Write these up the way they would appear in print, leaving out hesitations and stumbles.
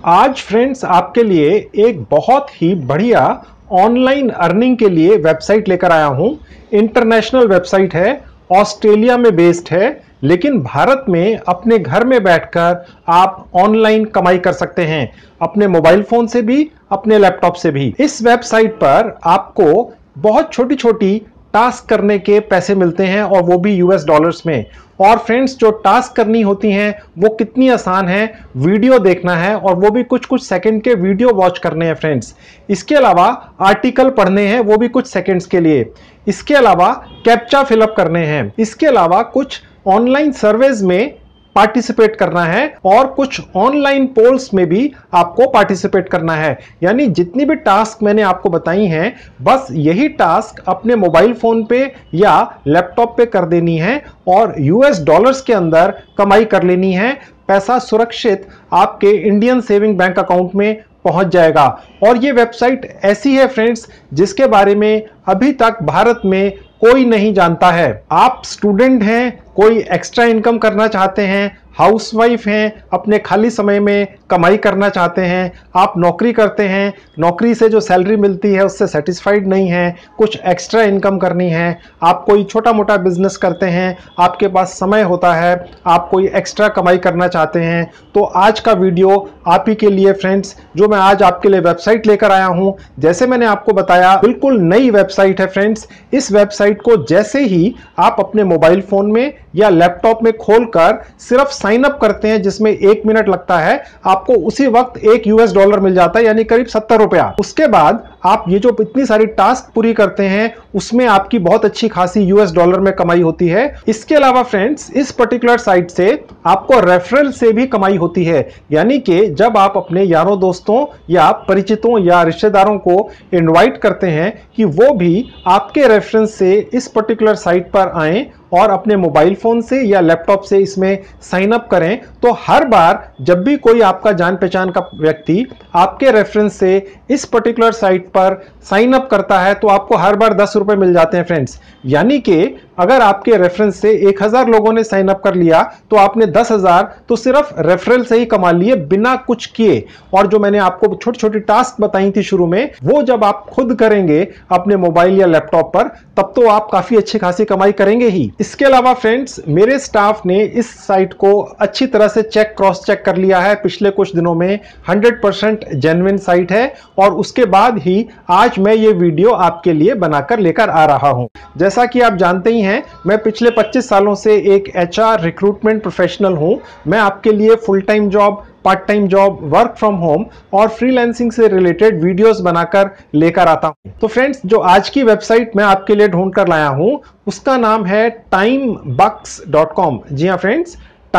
आज फ्रेंड्स आपके लिए एक बहुत ही बढ़िया ऑनलाइन अर्निंग के लिए वेबसाइट लेकर आया हूं। इंटरनेशनल वेबसाइट है, ऑस्ट्रेलिया में बेस्ड है, लेकिन भारत में अपने घर में बैठकर आप ऑनलाइन कमाई कर सकते हैं, अपने मोबाइल फोन से भी, अपने लैपटॉप से भी। इस वेबसाइट पर आपको बहुत छोटी छोटी टास्क करने के पैसे मिलते हैं और वो भी यूएस डॉलर्स में। और फ्रेंड्स, जो टास्क करनी होती हैं वो कितनी आसान है, वीडियो देखना है और वो भी कुछ कुछ सेकंड के वीडियो वॉच करने हैं फ्रेंड्स। इसके अलावा आर्टिकल पढ़ने हैं, वो भी कुछ सेकंड्स के लिए। इसके अलावा कैप्चा फिलअप करने हैं। इसके अलावा कुछ ऑनलाइन सर्वेज में पार्टिसिपेट करना है और कुछ ऑनलाइन पोल्स में भी आपको पार्टिसिपेट करना है। यानी जितनी भी टास्क मैंने आपको बताई हैं, बस यही टास्क अपने मोबाइल फोन पे या लैपटॉप पे कर देनी है और यूएस डॉलर्स के अंदर कमाई कर लेनी है। पैसा सुरक्षित आपके इंडियन सेविंग बैंक अकाउंट में पहुंच जाएगा। और ये वेबसाइट ऐसी है फ्रेंड्स जिसके बारे में अभी तक भारत में कोई नहीं जानता है। आप स्टूडेंट हैं, कोई एक्स्ट्रा इनकम करना चाहते हैं, हाउसवाइफ हैं, अपने खाली समय में कमाई करना चाहते हैं, आप नौकरी करते हैं, नौकरी से जो सैलरी मिलती है उससे सेटिस्फाइड नहीं है, कुछ एक्स्ट्रा इनकम करनी है, आप कोई छोटा मोटा बिजनेस करते हैं, आपके पास समय होता है, आप कोई एक्स्ट्रा कमाई करना चाहते हैं, तो आज का वीडियो आप ही के लिए फ्रेंड्स। जो मैं आज आपके लिए वेबसाइट लेकर आया हूं, जैसे मैंने आपको बताया, बिल्कुल नई वेबसाइट है फ्रेंड्स। इस वेबसाइट को जैसे ही आप अपने मोबाइल फोन में या लैपटॉप में खोलकर सिर्फ साइन अप करते हैं, जिसमें 1 मिनट लगता है, आपको उसी वक्त 1 यूएस डॉलर मिल जाता है, यानी करीब 70 रुपया। उसके बाद आप ये जो इतनी सारी टास्क पूरी करते हैं उसमें आपकी बहुत अच्छी खासी यूएस डॉलर में कमाई होती है। इसके अलावा फ्रेंड्स, इस पर्टिकुलर साइट से आपको रेफरल से भी कमाई होती है। यानी कि जब आप अपने यारों दोस्तों या परिचितों या रिश्तेदारों को इनवाइट करते हैं कि वो भी आपके रेफरेंस से इस पर्टिकुलर साइट पर आएं और अपने मोबाइल फोन से या लैपटॉप से इसमें साइन अप करें, तो हर बार जब भी कोई आपका जान पहचान का व्यक्ति आपके रेफरेंस से इस पर्टिकुलर साइट पर साइन अप करता है तो आपको हर बार 10 रुपए मिल जाते हैं फ्रेंड्स। यानी कि अगर आपके रेफरेंस से 1000 लोगों ने साइन अप कर लिया तो आपने 10,000 तो सिर्फ रेफरल से ही कमा लिए, बिना कुछ किए। और जो मैंने आपको छोटी छोटी टास्क बताई थी शुरू में, वो जब आप खुद करेंगे अपने मोबाइल या लैपटॉप पर, तब तो आप काफी अच्छी खासी कमाई करेंगे ही। इसके अलावा फ्रेंड्स, मेरे स्टाफ ने इस साइट को अच्छी तरह से क्रॉस चेक कर लिया है पिछले कुछ दिनों में। 100% जेन्युइन साइट है और उसके बाद ही आज मैं ये वीडियो आपके लिए बनाकर लेकर आ रहा हूं। जैसा कि आप जानते ही हैं, मैं पिछले 25 सालों से एक एचआर रिक्रूटमेंट प्रोफेशनल हूं। मैं आपके लिए full time job, part time job, work from home और फ्रीलांसिंग से रिलेटेड वीडियोस बनाकर लेकर आता हूं। तो फ्रेंड्स, जो आज की वेबसाइट मैं आपके लिए ढूंढ कर लाया हूं उसका नाम है timebucks.com। जी हाँ फ्रेंड्स,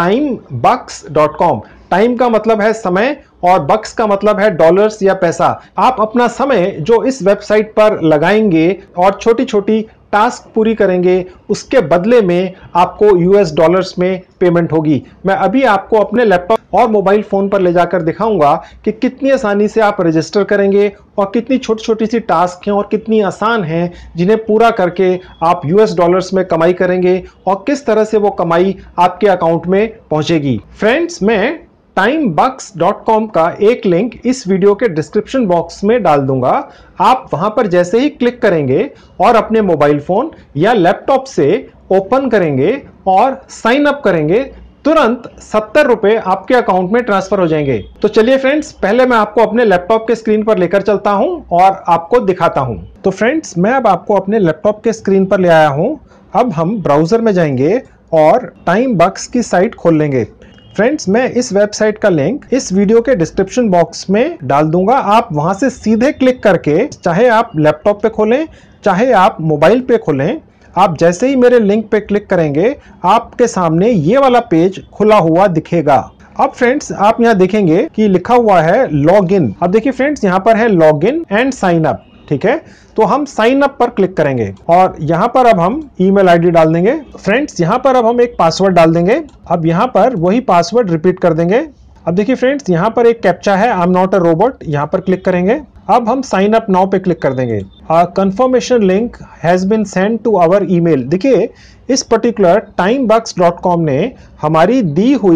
timebucks.com। टाइम का मतलब है समय और बक्स का मतलब है डॉलर्स या पैसा। आप अपना समय जो इस वेबसाइट पर लगाएंगे और छोटी छोटी टास्क पूरी करेंगे, उसके बदले में आपको यूएस डॉलर्स में पेमेंट होगी। मैं अभी आपको अपने लैपटॉप और मोबाइल फोन पर ले जाकर दिखाऊंगा कि कितनी आसानी से आप रजिस्टर करेंगे और कितनी छोटी छोटी सी टास्क हैं और कितनी आसान हैं जिन्हें पूरा करके आप यूएस डॉलर्स में कमाई करेंगे और किस तरह से वो कमाई आपके अकाउंट में पहुंचेगी। फ्रेंड्स, मैं timebucks.com का एक लिंक इस वीडियो के डिस्क्रिप्शन बॉक्स में डाल दूंगा। आप वहां पर जैसे ही क्लिक करेंगे और अपने मोबाइल फोन या लैपटॉप से ओपन करेंगे और साइन अप करेंगे, तुरंत 70 रुपए आपके अकाउंट में ट्रांसफर हो जाएंगे। तो चलिए फ्रेंड्स, पहले मैं आपको अपने लैपटॉप के स्क्रीन पर लेकर चलता हूं और आपको दिखाता हूं। तो फ्रेंड्स, मैं अब आपको अपने लैपटॉप के स्क्रीन पर ले आया हूं। अब हम ब्राउजर में जाएंगे और टाइमबक्स की साइट खोल लेंगे। फ्रेंड्स, मैं इस वेबसाइट का लिंक इस वीडियो के डिस्क्रिप्शन बॉक्स में डाल दूंगा। आप वहां से सीधे क्लिक करके, चाहे आप लैपटॉप पे खोलें चाहे आप मोबाइल पे खोलें, आप जैसे ही मेरे लिंक पे क्लिक करेंगे आपके सामने ये वाला पेज खुला हुआ दिखेगा। अब फ्रेंड्स, आप यहाँ देखेंगे कि लिखा हुआ है लॉग इन। अब देखिए फ्रेंड्स, यहाँ पर है log in and sign up. ठीक है, तो हम साइन अप पर क्लिक करेंगे और यहाँ पर अब हम ईमेल आईडी डाल देंगे। फ्रेंड्स, यहाँ पर अब हम एक पासवर्ड डाल देंगे। अब यहाँ पर वही पासवर्ड रिपीट कर देंगे। अब देखिए फ्रेंड्स, यहाँ पर एक कैप्चा है, I am not a robot, यहाँ पर क्लिक करेंगे। अब हम साइन अप नाउ पे क्लिक कर देंगे। Confirmation link has been send to our email. देखिए, इस पर्टिकुलर timebucks.com ने हमारी दी हुई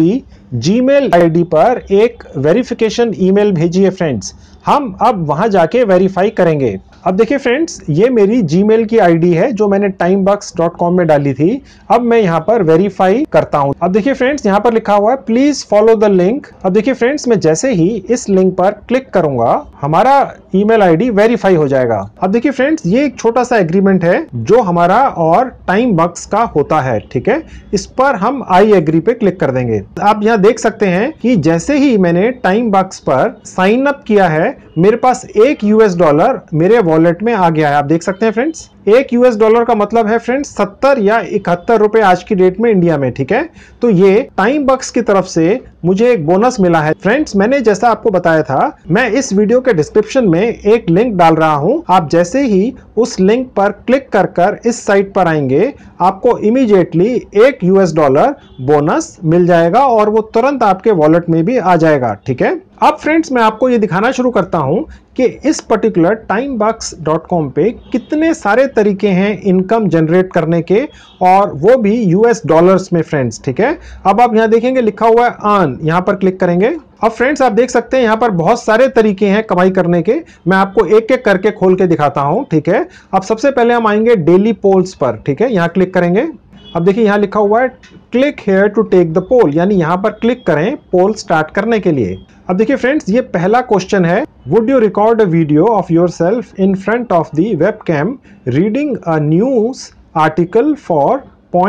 जीमेल आईडी पर एक वेरिफिकेशन ईमेल भेजी है फ्रेंड्स। हम अब वहां जाके वेरीफाई करेंगे। अब देखिए फ्रेंड्स, ये मेरी जीमेल की आईडी है जो मैंने timebucks.com में डाली थी। अब मैं यहाँ पर वेरीफाई करता हूँ। अब देखिए फ्रेंड्स, यहाँ पर लिखा हुआ है प्लीज फॉलो द लिंक। अब देखिए फ्रेंड्स, मैं जैसे ही इस लिंक पर क्लिक करूंगा हमारा ईमेल आईडी वेरीफाई हो जाएगा। अब देखिए फ्रेंड्स, ये एक छोटा सा एग्रीमेंट है जो हमारा और टाइमबक्स का होता है, ठीक है। इस पर हम आई एग्री पे क्लिक कर देंगे। आप यहाँ देख सकते हैं कि जैसे ही मैंने टाइमबक्स पर साइन अप किया है, मेरे पास $1 मेरे वॉलेट में आ गया है। आप देख सकते हैं फ्रेंड्स, $1 का मतलब है फ्रेंड्स 70 या 71 रुपए आज की डेट में इंडिया में, ठीक है। तो ये टाइमबक्स की तरफ से मुझे एक बोनस मिला है फ्रेंड्स। मैंने जैसा आपको बताया था, मैं इस वीडियो के डिस्क्रिप्शन में एक लिंक डाल रहा हूं। आप जैसे ही उस लिंक पर क्लिक कर इस साइट पर आएंगे, आपको इमीडिएटली $1 बोनस मिल जाएगा और वो तुरंत आपके वॉलेट में भी आ जाएगा, ठीक है। अब फ्रेंड्स, मैं आपको ये दिखाना शुरू करता हूं कि इस पर्टिकुलर timebucks.com पे कितने सारे तरीके हैं इनकम जनरेट करने के, और वो भी US डॉलर्स में फ्रेंड्स, ठीक है। अब आप यहाँ देखेंगे लिखा हुआ है अर्न, यहाँ पर क्लिक करेंगे। अब फ्रेंड्स, आप देख सकते हैं यहाँ पर बहुत सारे तरीके हैं कमाई करने के। मैं आपको एक एक करके खोल के दिखाता हूँ, ठीक है। अब सबसे पहले हम आएंगे डेली पोल्स पर, ठीक है। यहाँ क्लिक करेंगे। अब देखिए यहाँ लिखा हुआ है click here to take the poll, यानी यहाँ पर क्लिक करें पोल स्टार्ट करने के लिए। अब देखिए फ्रेंड्स, ये पहला क्वेश्चन है, would you record a video of yourself in front of the webcam reading a news article for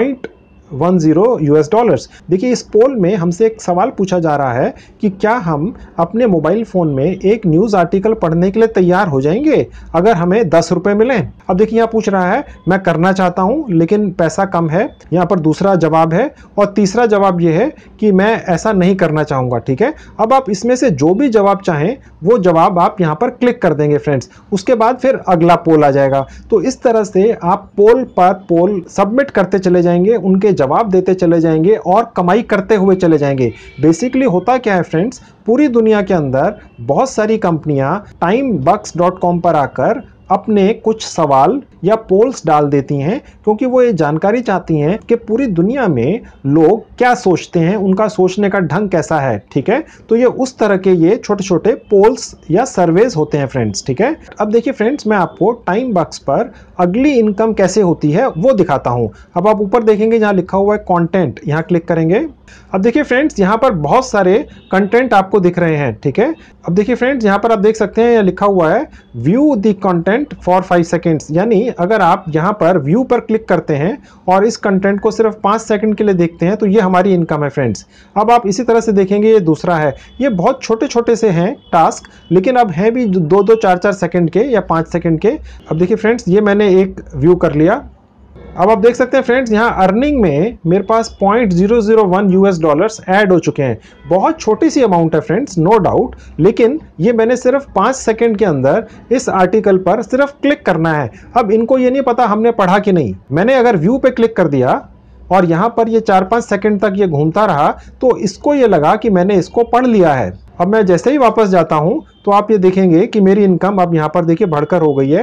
$0.10 देखिए, इस पोल में हमसे एक सवाल पूछा जा रहा है कि क्या हम अपने मोबाइल फोन में एक न्यूज आर्टिकल पढ़ने के लिए तैयार हो जाएंगे अगर हमें 10 रुपए मिले। अब देखिए यहाँ पूछ रहा है मैं करना चाहता हूं लेकिन पैसा कम है, यहाँ पर दूसरा जवाब है, और तीसरा जवाब यह है कि मैं ऐसा नहीं करना चाहूंगा, ठीक है। अब आप इसमें से जो भी जवाब चाहें वो जवाब आप यहाँ पर क्लिक कर देंगे फ्रेंड्स। उसके बाद फिर अगला पोल आ जाएगा। तो इस तरह से आप पोल पर पोल सबमिट करते चले जाएंगे, उनके जवाब देते चले जाएंगे और कमाई करते हुए चले जाएंगे। बेसिकली होता क्या है फ्रेंड्स, पूरी दुनिया के अंदर बहुत सारी कंपनियां timebucks.com पर आकर अपने कुछ सवाल या पोल्स डाल देती हैं, क्योंकि वो ये जानकारी चाहती हैं कि पूरी दुनिया में लोग क्या सोचते हैं, उनका सोचने का ढंग कैसा है, ठीक है। तो ये उस तरह के ये छोटे छोटे पोल्स या सर्वेज होते हैं फ्रेंड्स, ठीक है। अब देखिए फ्रेंड्स, मैं आपको टाइमबक्स पर अगली इनकम कैसे होती है वो दिखाता हूं। अब आप ऊपर देखेंगे जहां लिखा हुआ है कंटेंट, यहां क्लिक करेंगे। अब देखिए फ्रेंड्स, यहां पर बहुत सारे कंटेंट आपको दिख रहे हैं, ठीक है। अब देखिए फ्रेंड्स, यहां पर आप देख सकते हैं लिखा हुआ है view the content for 5 seconds, यानी अगर आप यहां पर व्यू पर क्लिक करते हैं और इस कंटेंट को सिर्फ 5 सेकंड के लिए देखते हैं तो ये हमारी इनकम है फ्रेंड्स। अब आप इसी तरह से देखेंगे ये दूसरा है, ये बहुत छोटे छोटे से हैं टास्क, लेकिन अब हैं भी 2-2, 4-4 सेकंड के या 5 सेकंड के। अब देखिए फ्रेंड्स, ये मैंने एक व्यू कर लिया। अब आप देख सकते हैं फ्रेंड्स, यहाँ अर्निंग में मेरे पास $0.001 ऐड हो चुके हैं। बहुत छोटी सी अमाउंट है फ्रेंड्स, नो डाउट, लेकिन ये मैंने सिर्फ 5 सेकंड के अंदर इस आर्टिकल पर सिर्फ क्लिक करना है। अब इनको ये नहीं पता हमने पढ़ा कि नहीं। मैंने अगर व्यू पे क्लिक कर दिया और यहाँ पर ये 4-5 सेकंड तक ये घूमता रहा तो इसको ये लगा कि मैंने इसको पढ़ लिया है। अब मैं जैसे ही वापस जाता हूं तो आप ये देखेंगे कि मेरी इनकम अब यहाँ पर देखिए बढ़कर हो गई है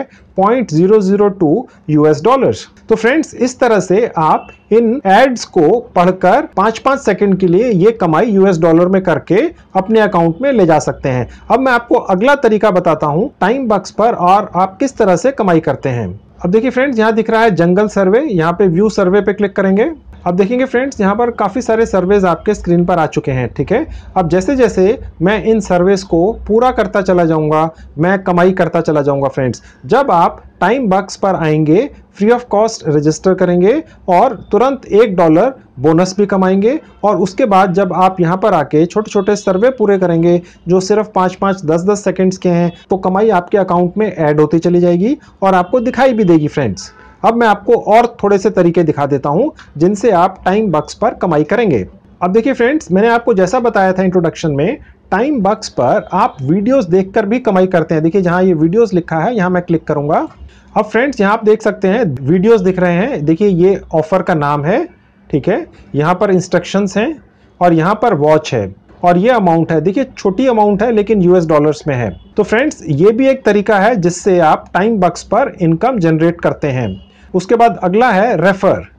$0.002। तो फ्रेंड्स, इस तरह से आप इन एड्स को पढ़कर 5-5 सेकंड के लिए ये कमाई US डॉलर में करके अपने अकाउंट में ले जा सकते हैं। अब मैं आपको अगला तरीका बताता हूं टाइमबक्स पर और आप किस तरह से कमाई करते हैं। अब देखिए फ्रेंड्स, यहाँ दिख रहा है जंगल सर्वे, यहाँ पे व्यू सर्वे पे क्लिक करेंगे। अब देखेंगे फ्रेंड्स, यहाँ पर काफ़ी सारे सर्वेज आपके स्क्रीन पर आ चुके हैं, ठीक है। अब जैसे जैसे मैं इन सर्वेज को पूरा करता चला जाऊंगा, मैं कमाई करता चला जाऊंगा फ्रेंड्स। जब आप टाइमबक्स पर आएंगे, फ्री ऑफ कॉस्ट रजिस्टर करेंगे और तुरंत $1 बोनस भी कमाएंगे। और उसके बाद जब आप यहाँ पर आके छोटे छोटे सर्वे पूरे करेंगे जो सिर्फ 5-5, 10-10 सेकेंड्स के हैं, तो कमाई आपके अकाउंट में ऐड होती चली जाएगी और आपको दिखाई भी देगी फ्रेंड्स। अब मैं आपको और थोड़े से तरीके दिखा देता हूं जिनसे आप टाइमबक्स पर कमाई करेंगे। अब देखिए फ्रेंड्स, मैंने आपको जैसा बताया था इंट्रोडक्शन में, टाइमबक्स पर आप वीडियोस देखकर भी कमाई करते हैं। देखिए जहां ये वीडियोस लिखा है यहां मैं क्लिक करूंगा। अब फ्रेंड्स, यहां आप देख सकते हैं वीडियोस दिख रहे हैं। देखिए ये ऑफर का नाम है, ठीक है। यहां पर इंस्ट्रक्शंस हैं और यहां पर वॉच है और ये अमाउंट है। देखिए छोटी अमाउंट है लेकिन US डॉलर्स में है। तो फ्रेंड्स, ये भी एक तरीका है जिससे आप टाइमबक्स पर इनकम जनरेट करते हैं। उसके बाद अगला है रेफर।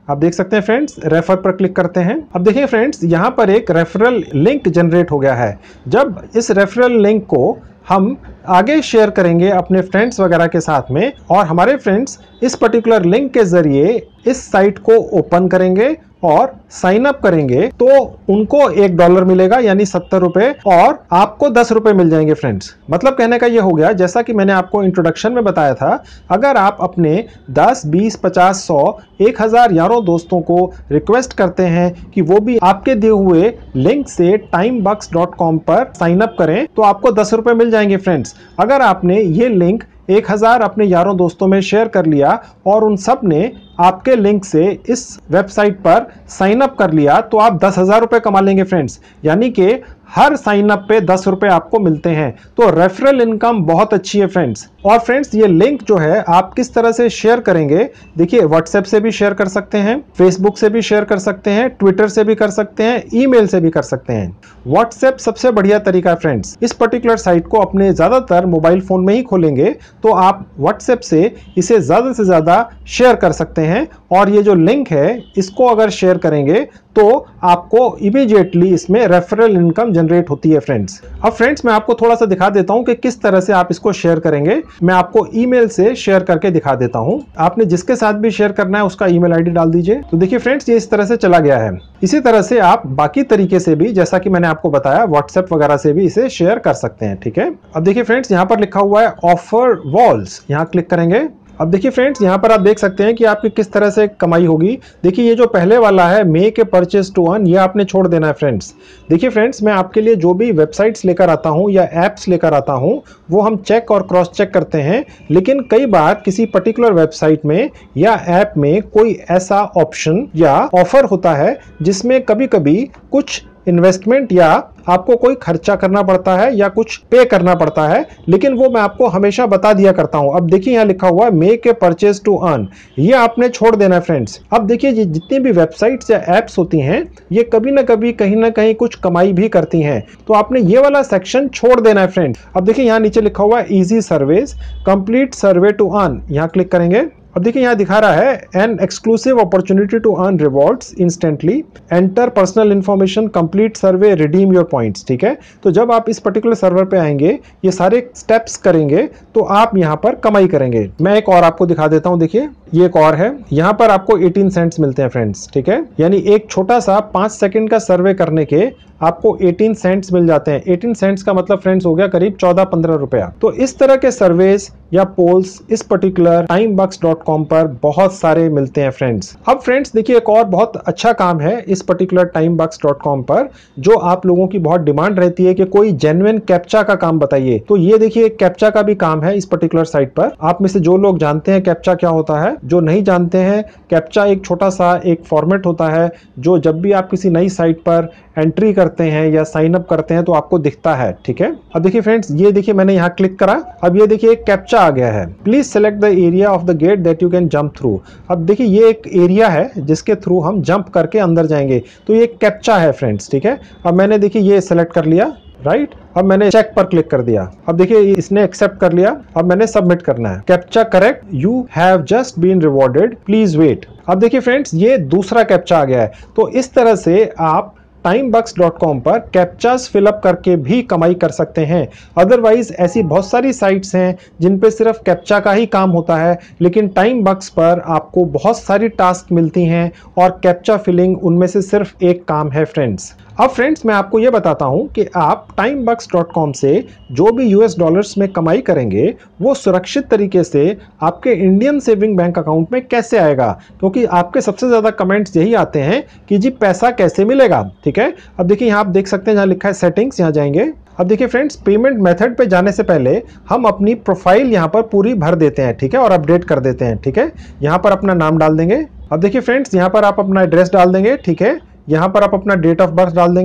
आप देख सकते हैं फ्रेंड्स, रेफर पर क्लिक करते हैं। अब देखिए फ्रेंड्स, यहाँ पर एक रेफरल लिंक जनरेट हो गया है। जब इस रेफरल लिंक को हम आगे शेयर करेंगे अपने फ्रेंड्स वगैरह के साथ में, और हमारे फ्रेंड्स इस पर्टिकुलर लिंक के जरिए इस साइट को ओपन करेंगे और साइन अप करेंगे, तो उनको $1 मिलेगा यानी 70 रुपए, और आपको 10 रुपए मिल जाएंगे फ्रेंड्स। मतलब कहने का ये हो गया, जैसा कि मैंने आपको इंट्रोडक्शन में बताया था, अगर आप अपने 10, 20, 50, 100, 1000 यारों दोस्तों को रिक्वेस्ट करते हैं कि वो भी आपके दिए हुए लिंक से timebucks.com पर साइन अप करें, तो आपको 10 रुपए मिल जाएंगे फ्रेंड्स। अगर आपने ये लिंक 1000 अपने यारों दोस्तों में शेयर कर लिया और उन सब ने आपके लिंक से इस वेबसाइट पर साइन अप कर लिया, तो आप 10,000 रुपए कमा लेंगे फ्रेंड्स। यानी कि हर साइन अप पे 10 रुपए आपको मिलते हैं। तो रेफरल इनकम बहुत अच्छी है फ्रेंड्स। और फ्रेंड्स, ये लिंक जो है आप किस तरह से शेयर करेंगे, देखिए व्हाट्सएप से भी शेयर कर सकते हैं, फेसबुक से भी शेयर कर सकते हैं, ट्विटर से भी कर सकते हैं, ईमेल से भी कर सकते हैं। व्हाट्सएप सबसे बढ़िया तरीका है फ्रेंड्स। इस पर्टिकुलर साइट को अपने ज्यादातर मोबाइल फोन में ही खोलेंगे, तो आप व्हाट्सएप से इसे ज्यादा से ज्यादा शेयर कर सकते हैं, और ये जो लिंक है इसको अगर शेयर करेंगे तो आपको इमीडिएटली इसमें रेफरल इनकम जनरेट होती है फ्रेंड्स। अब फ्रेंड्स, मैं आपको थोड़ा सा दिखा देता हूं कि किस तरह से आप इसको शेयर करेंगे। मैं आपको ईमेल से शेयर करके दिखा देता हूं। आपने जिसके साथ भी शेयर करना है उसका ईमेल आईडी डाल दीजिए। तो देखिए फ्रेंड्स, ये इस तरह से चला गया है। इसी तरह से आप बाकी तरीके से भी, जैसा कि मैंने आपको बताया, व्हाट्सएप वगैरह से भी इसे शेयर कर सकते हैं। ठीक है, अब देखिए फ्रेंड्स, यहाँ पर लिखा हुआ है ऑफर वॉल्स, यहाँ क्लिक करेंगे। अब देखिए फ्रेंड्स, यहाँ पर आप देख सकते हैं कि आपकी किस तरह से कमाई होगी। देखिए ये जो पहले वाला है make a purchase to earn, ये आपने छोड़ देना है फ्रेंड्स। देखिए फ्रेंड्स, मैं आपके लिए जो भी वेबसाइट्स लेकर आता हूँ या एप्स लेकर आता हूँ, वो हम चेक और क्रॉस चेक करते हैं। लेकिन कई बार किसी पर्टिकुलर वेबसाइट में या ऐप में कोई ऐसा ऑप्शन या ऑफर होता है जिसमें कभी कभी कुछ इन्वेस्टमेंट या आपको कोई खर्चा करना पड़ता है या कुछ पे करना पड़ता है, लेकिन वो मैं आपको हमेशा बता दिया करता हूं। अब देखिए यहाँ लिखा हुआ है make a purchase to earn, ये आपने छोड़ देना है फ्रेंड्स। अब देखिए ये जितनी भी वेबसाइट्स या एप्स होती हैं, ये कभी ना कभी कहीं ना कहीं कुछ कमाई भी करती हैं, तो आपने ये वाला सेक्शन छोड़ देना है फ्रेंड्स। अब देखिए यहाँ नीचे लिखा हुआ है easy surveys, complete survey to earn, यहाँ क्लिक करेंगे। अब देखिए यहाँ दिखा रहा है an exclusive opportunity to earn rewards instantly, enter personal information, complete survey, redeem your points. ठीक है, तो जब आप इस पर्टिकुलर सर्वर पे आएंगे, ये सारे स्टेप्स करेंगे, तो आप यहाँ पर कमाई करेंगे। मैं एक और आपको दिखा देता हूँ। देखिए ये एक और है, यहाँ पर आपको 18 सेंट्स मिलते हैं फ्रेंड्स। ठीक है, यानी एक छोटा सा 5 सेकंड का सर्वे करने के आपको 18 सेंट्स मिल जाते हैं। 18 सेंट्स का मतलब फ्रेंड्स हो गया करीब 14-15 रुपया। तो इस तरह के सर्वेस या पोल्स इस पर्टिकुलर timebucks.com पर बहुत सारे मिलते हैं फ्रेंड्स। अब फ्रेंड्स देखिए, एक और बहुत अच्छा काम है इस पर्टिकुलर timebucks.com पर, जो आप लोगों की बहुत डिमांड रहती है कि कोई जेन्युइन कैप्चा का काम बताइए। तो ये देखिए कैप्चा का भी काम है इस पर्टिकुलर साइट पर। आप में से जो लोग जानते हैं कैप्चा क्या होता है, जो नहीं जानते हैं, कैप्चा एक छोटा सा एक फॉर्मेट होता है जो जब भी आप किसी नई साइट पर एंट्री करते हैं या साइन अप करते हैं तो आपको दिखता है। ठीक है, अब देखिए फ्रेंड्स, ये देखिए मैंने यहाँ क्लिक करा, अब ये देखिए एक कैप्चा आ गया है, please select the area of the gate that you can jump through. अब देखिए ये एक एरिया है जिसके थ्रू हम जंप करके अंदर जाएंगे, तो ये कैप्चा है फ्रेंड्स। ठीक है, अब मैंने देखिए ये सेलेक्ट कर लिया, राइट। अब मैंने चेक पर क्लिक कर दिया। अब देखिए इसने एक्सेप्ट कर लिया। अब मैंने सबमिट करना है। Captcha correct, you have just been rewarded, please wait. अब देखिए फ्रेंड्स, ये दूसरा कैप्चा आ गया है। तो इस तरह से आप timebucks.com पर कैप्चास फिलअप करके भी कमाई कर सकते हैं। अदरवाइज ऐसी बहुत सारी साइट्स हैं जिन पे सिर्फ कैप्चा का ही काम होता है, लेकिन टाइमबक्स पर आपको बहुत सारी टास्क मिलती हैं और कैप्चा फिलिंग उनमें से सिर्फ एक काम है फ्रेंड्स। अब फ्रेंड्स मैं आपको ये बताता हूं कि आप timebucks.com से जो भी US डॉलर्स में कमाई करेंगे वो सुरक्षित तरीके से आपके इंडियन सेविंग बैंक अकाउंट में कैसे आएगा, क्योंकि आपके सबसे ज़्यादा कमेंट्स यही आते हैं कि जी पैसा कैसे मिलेगा। ठीक है, अब देखिए यहाँ आप देख सकते हैं, जहाँ लिखा है सेटिंग्स, यहाँ जाएंगे। अब देखिए फ्रेंड्स, पेमेंट मेथड पे जाने से पहले हम अपनी प्रोफाइल यहाँ पर पूरी भर देते हैं। ठीक है, और अपडेट कर देते हैं। ठीक है, यहाँ पर अपना नाम डाल देंगे। अब देखिए फ्रेंड्स, यहाँ पर आप अपना एड्रेस डाल देंगे। ठीक है, यहाँ पर आप अपना डेट ऑफ बर्थ डाल देंगे।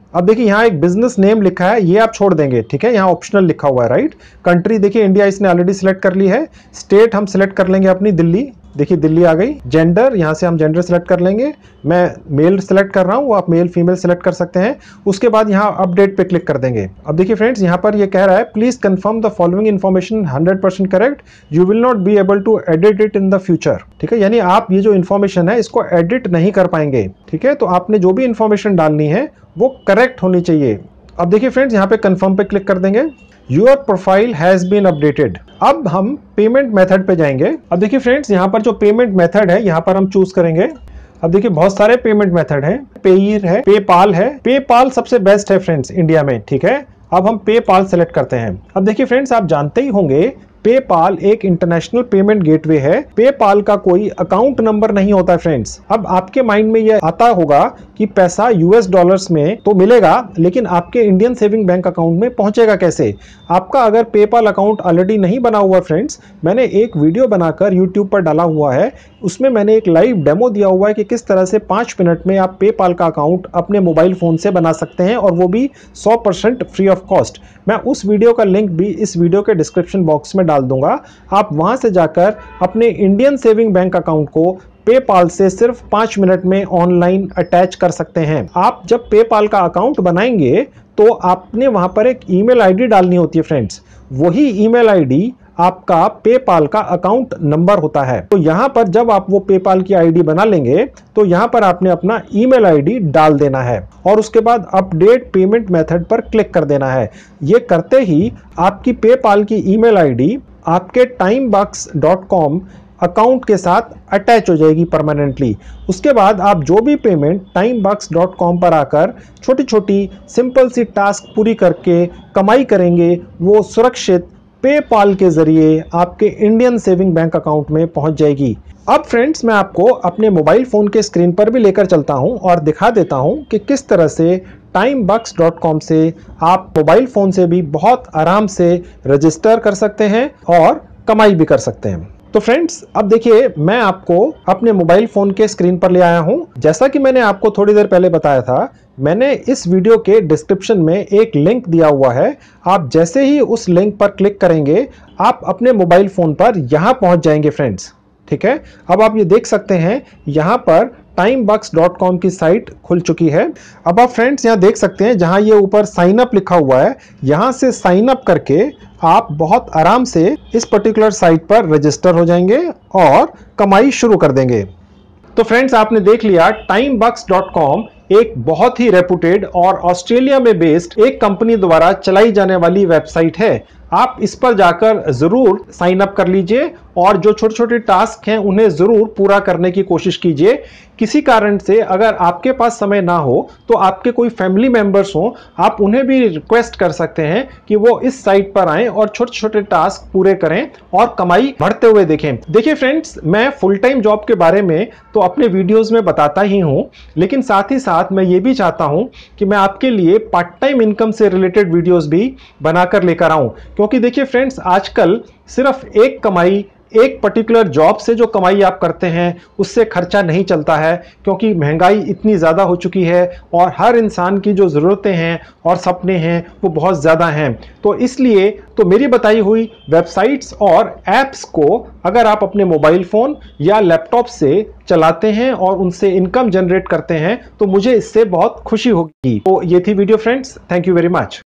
अब देखिए यहाँ एक बिजनेस नेम लिखा है, ये आप छोड़ देंगे, ठीक है, यहाँ ऑप्शनल लिखा हुआ है, राइट। कंट्री देखिए इंडिया इसने ऑलरेडी सिलेक्ट कर ली है। स्टेट हम सिलेक्ट कर लेंगे अपनी दिल्ली, देखिए दिल्ली आ गई। जेंडर यहाँ से हम जेंडर सिलेक्ट कर लेंगे, मैं मेल सिलेक्ट कर रहा हूँ, आप मेल फीमेल सिलेक्ट कर सकते हैं। उसके बाद यहाँ अपडेट पे क्लिक कर देंगे। अब देखिए फ्रेंड्स यहाँ पर ये कह रहा है please confirm the following information 100% correct, you will not be able to edit it in the future. ठीक है, यानी आप ये जो इन्फॉर्मेशन है इसको एडिट नहीं कर पाएंगे। ठीक है, तो आपने जो भी इन्फॉर्मेशन डालनी है वो करेक्ट होनी चाहिए। अब देखिए फ्रेंड्स यहाँ पे कंफर्म पे क्लिक कर देंगे। Your profile has been updated. अब हम पेमेंट मेथड पे जाएंगे। अब देखिए फ्रेंड्स यहाँ पर जो पेमेंट मेथड है यहाँ पर हम चूज करेंगे। अब देखिए बहुत सारे पेमेंट मेथड हैं, पेयर है, पेपाल है। पेपाल सबसे बेस्ट है फ्रेंड्स इंडिया में। ठीक है, अब हम पेपाल सेलेक्ट करते हैं। अब देखिए फ्रेंड्स आप जानते ही होंगे पेपाल एक इंटरनेशनल पेमेंट गेटवे है। पेपाल का कोई अकाउंट नंबर नहीं होता है फ्रेंड्स। अब आपके माइंड में यह आता होगा कि पैसा यूएस डॉलर्स में तो मिलेगा, लेकिन आपके इंडियन सेविंग बैंक अकाउंट में पहुंचेगा कैसे? आपका अगर पेपाल अकाउंट ऑलरेडी नहीं बना हुआ फ्रेंड्स, मैंने एक वीडियो बनाकर यूट्यूब पर डाला हुआ है, उसमें मैंने एक लाइव डेमो दिया हुआ है कि किस तरह से 5 मिनट में आप पेपाल का अकाउंट अपने मोबाइल फोन से बना सकते हैं, और वो भी 100% फ्री ऑफ कॉस्ट। मैं उस वीडियो का लिंक भी इस वीडियो के डिस्क्रिप्शन बॉक्स में डाल दूंगा। आप वहां से जाकर अपने इंडियन सेविंग बैंक अकाउंट को पेपाल से सिर्फ 5 मिनट में ऑनलाइन अटैच कर सकते हैं। आप जब पेपाल का अकाउंट बनाएंगे तो आपने वहां पर एक ईमेल आईडी डालनी होती है फ्रेंड्स। वही ईमेल आईडी आपका पेपाल का अकाउंट नंबर होता है। तो यहां पर जब आप वो पेपाल की आईडी बना लेंगे तो यहां पर आपने अपना ईमेल आईडी डाल देना है और उसके बाद अपडेट पेमेंट मेथड पर क्लिक कर देना है। ये करते ही आपकी पेपाल की ईमेल आईडी आपके timebux.com अकाउंट के साथ अटैच हो जाएगी परमानेंटली। उसके बाद आप जो भी पेमेंट timebux.com पर आकर छोटी छोटी सिंपल सी टास्क पूरी करके कमाई करेंगे, वो सुरक्षित पेपाल के जरिए आपके इंडियन सेविंग बैंक अकाउंट में पहुंच जाएगी। अब फ्रेंड्स मैं आपको अपने मोबाइल फोन के स्क्रीन पर भी लेकर चलता हूं और दिखा देता हूं कि किस तरह से timebux.com से आप मोबाइल फोन से भी बहुत आराम से रजिस्टर कर सकते हैं और कमाई भी कर सकते हैं। तो फ्रेंड्स अब देखिए मैं आपको अपने मोबाइल फोन के स्क्रीन पर ले आया हूं। जैसा कि मैंने आपको थोड़ी देर पहले बताया था, मैंने इस वीडियो के डिस्क्रिप्शन में एक लिंक दिया हुआ है। आप जैसे ही उस लिंक पर क्लिक करेंगे आप अपने मोबाइल फोन पर यहां पहुंच जाएंगे फ्रेंड्स। ठीक है, अब आप ये देख सकते हैं यहां पर timebux.com की साइट खुल चुकी है। अब आप फ्रेंड्स यहां देख सकते हैं जहां ये ऊपर साइन अप लिखा हुआ है, यहां से साइन अप करके आप बहुत आराम से इस पर्टिकुलर साइट पर रजिस्टर हो जाएंगे और कमाई शुरू कर देंगे। तो फ्रेंड्स आपने देख लिया timebux.com एक बहुत ही रेपुटेड और ऑस्ट्रेलिया में बेस्ड एक कंपनी द्वारा चलाई जाने वाली वेबसाइट है। आप इस पर जाकर जरूर साइन अप कर लीजिए और जो छोटे छोटे टास्क हैं उन्हें जरूर पूरा करने की कोशिश कीजिए। किसी कारण से अगर आपके पास समय ना हो तो आपके कोई फैमिली मेंबर्स हो, आप उन्हें भी रिक्वेस्ट कर सकते हैं कि वो इस साइट पर आएं और छोटे छोटे टास्क पूरे करें और कमाई बढ़ते हुए देखें। देखिए फ्रेंड्स मैं फुल टाइम जॉब के बारे में तो अपने वीडियोस में बताता ही हूं, लेकिन साथ ही साथ मैं ये भी चाहता हूं कि मैं आपके लिए पार्ट टाइम इनकम से रिलेटेड वीडियोस भी बनाकर लेकर आऊं। क्योंकि देखिए फ्रेंड्स आजकल सिर्फ एक कमाई, एक पर्टिकुलर जॉब से जो कमाई आप करते हैं उससे खर्चा नहीं चलता है, क्योंकि महंगाई इतनी ज़्यादा हो चुकी है और हर इंसान की जो ज़रूरतें हैं और सपने हैं वो बहुत ज़्यादा हैं। तो इसलिए तो मेरी बताई हुई वेबसाइट्स और ऐप्स को अगर आप अपने मोबाइल फ़ोन या लैपटॉप से चलाते हैं और उनसे इनकम जनरेट करते हैं तो मुझे इससे बहुत खुशी होगी। तो ये थी video friends, thank you very much.